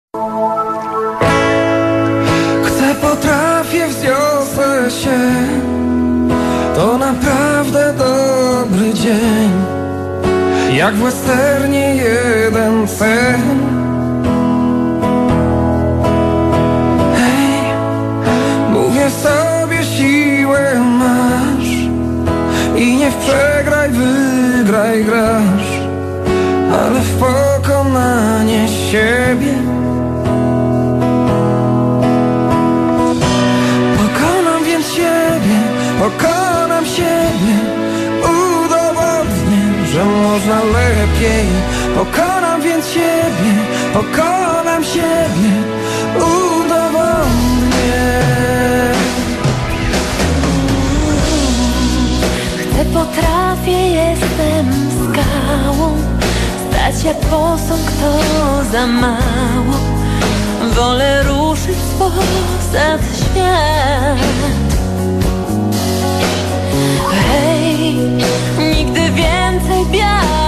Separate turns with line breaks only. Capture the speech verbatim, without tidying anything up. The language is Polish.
Gdy potrafię wzniosę się, to naprawdę dobry dzień. Jak w westernie jeden sen. Hej, mówię sobie, siłę masz i nie w przegraj, wygraj grasz, ale w pokonanie siebie. Pokonam więc siebie, pokonam siebie, udowodnię, że można lepiej. Pokonam więc siebie, pokonam siebie, udowodnię.
Gdy potrafię, jestem skałą, stać jak posąg to za mało. Wolę ruszyć poza świat. Hej, nigdy więcej białego